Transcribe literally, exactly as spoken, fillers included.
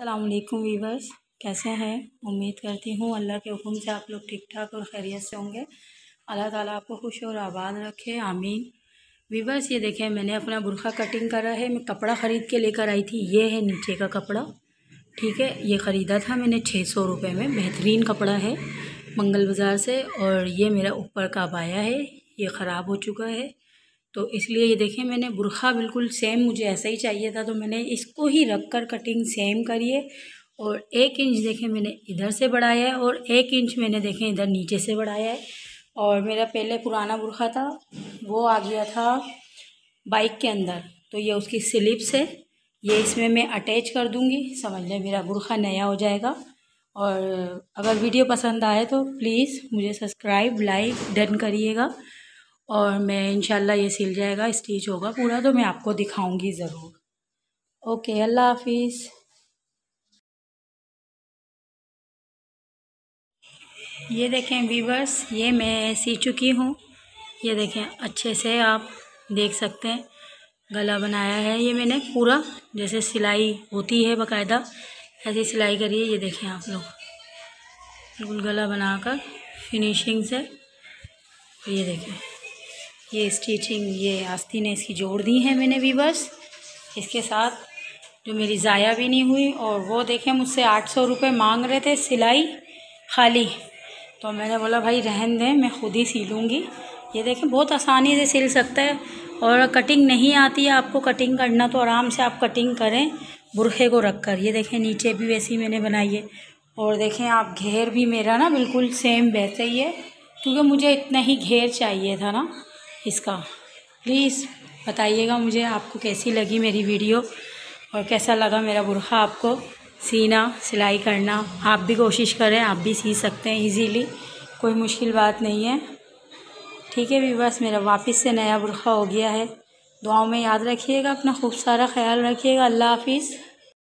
अस्सलाम वालेकुम वीवर्स, कैसे हैं। उम्मीद करती हूँ अल्लाह के हुक्म से आप लोग ठीक ठाक और खैरियत से होंगे। अल्लाह ताला आपको खुश और आबाद रखे, आमीन। वीवर्स, ये देखें, मैंने अपना बुरखा कटिंग करा है। मैं कपड़ा ख़रीद के लेकर आई थी। ये है नीचे का कपड़ा, ठीक है। ये ख़रीदा था मैंने छः सौ रुपये में। बेहतरीन कपड़ा है मंगल बाज़ार से। और ये मेरा ऊपर का अबाया है, ये ख़राब हो चुका है, तो इसलिए ये देखें, मैंने बुरखा बिल्कुल सेम मुझे ऐसा ही चाहिए था, तो मैंने इसको ही रख कर कटिंग सेम करी है। और एक इंच देखें मैंने इधर से बढ़ाया है और एक इंच मैंने देखें इधर नीचे से बढ़ाया है। और मेरा पहले पुराना बुरखा था, वो आ गया था बाइक के अंदर, तो ये उसकी स्लिप्स है, ये इसमें मैं अटैच कर दूँगी। समझ लें मेरा बुरखा नया हो जाएगा। और अगर वीडियो पसंद आए तो प्लीज़ मुझे सब्सक्राइब, लाइक, डन करिएगा। और मैं इंशाल्लाह ये सिल जाएगा, स्टिच होगा पूरा, तो मैं आपको दिखाऊंगी ज़रूर। ओके, अल्लाह हाफिज़। ये देखें वीवर्स, ये मैं सी चुकी हूँ। ये देखें, अच्छे से आप देख सकते हैं गला बनाया है ये मैंने पूरा, जैसे सिलाई होती है बाकायदा, ऐसी सिलाई करी है। ये देखें आप लोग, बिल्कुल गला बनाकर फिनिशिंग से। ये देखें, ये स्टिचिंग, ये आस्तीनें इसकी जोड़ दी हैं मैंने वीवर्स इसके साथ, जो मेरी ज़ाया भी नहीं हुई। और वो देखें, मुझसे आठ सौ रुपये मांग रहे थे सिलाई खाली, तो मैंने बोला भाई रहन दें, मैं खुद ही सी लूँगी। ये देखें, बहुत आसानी से सिल सकता है। और कटिंग नहीं आती है आपको कटिंग करना, तो आराम से आप कटिंग करें बुरखे को रख कर। ये देखें, नीचे भी वैसी मैंने बनाई है। और देखें आप, घेर भी मेरा ना बिल्कुल सेम वैसे ही है, क्योंकि मुझे इतना ही घेर चाहिए था ना इसका। प्लीज़ बताइएगा मुझे आपको कैसी लगी मेरी वीडियो, और कैसा लगा मेरा बुरखा आपको सीना, सिलाई करना। आप भी कोशिश करें, आप भी सी सकते हैं इजीली, कोई मुश्किल बात नहीं है, ठीक है। भी बस मेरा वापस से नया बुरखा हो गया है। दुआओं में याद रखिएगा, अपना खूब सारा ख्याल रखिएगा। अल्लाह हाफिज़।